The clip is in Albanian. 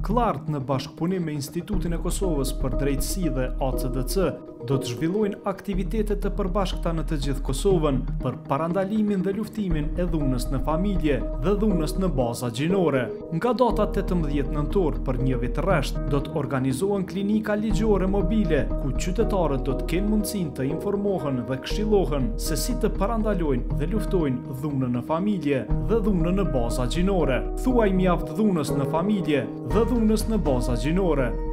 Klart në bashkëpunim me Institutin e Kosovës për Drejtësi dhe ACDC do të zhvillojnë aktivitete të përbashkëta në të gjithë Kosovën për parandalimin dhe luftimin e dhunës në familje dhe dhunës në baza gjinore. Nga data 18 nëntor për një vit rresht do të organizohen klinika ligjore mobile ku qytetarët do të kenë mundësinë të informohen dhe këshillohen se si të parandalojnë dhe luftojnë dhunën në familje dhe dhunën në baza gjinore. Thuaj mjaft dhunës në familje dhe dhunës në baza gjinore.